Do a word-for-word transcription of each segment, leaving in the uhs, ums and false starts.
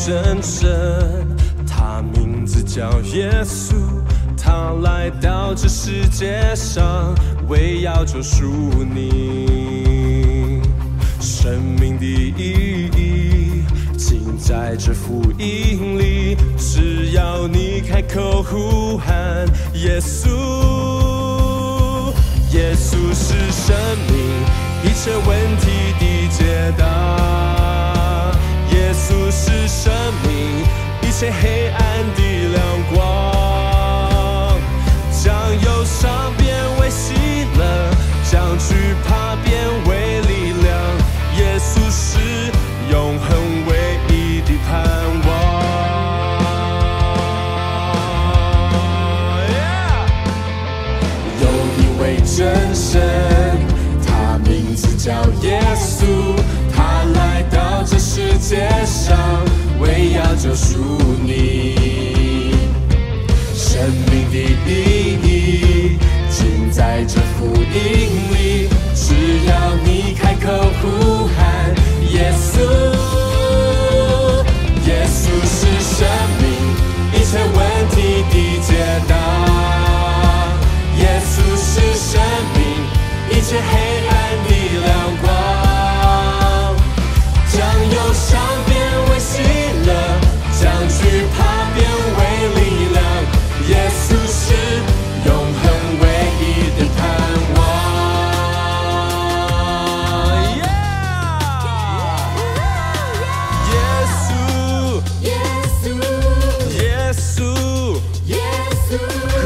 真神，他名字叫耶稣，他来到这世界上，为要救赎你。生命的意义尽在这福音里，只要你开口呼喊耶稣。耶稣是生命，一切问题的解答。耶稣是生命，一切黑暗的亮光。将忧伤变为喜乐，将惧怕变为力量。耶稣是永恒唯一的盼望。Yeah! 有一位真神，他名字叫耶稣，他来到这世界上，为要救赎你。生命的意义尽在这福音里，只要你开口呼喊耶稣。耶稣是生命，一切问题的解答。耶稣是生命，一切黑暗的亮光。将忧伤变为喜乐，将惧怕变为力量。耶稣是永恒唯一的盼望。耶稣，耶稣，耶稣，耶稣。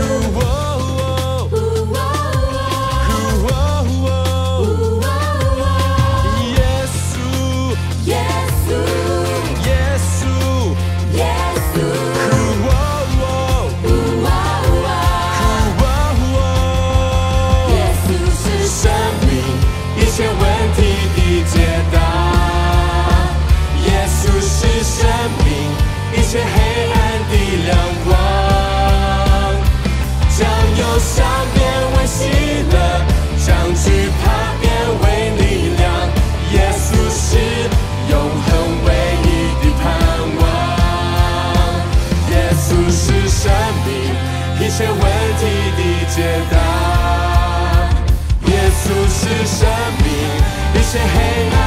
一切黑暗的亮光，将忧伤变为喜乐，将惧怕变为力量。耶稣是永恒唯一的盼望。耶稣是生命，一切问题的解答。耶稣是生命，一切黑暗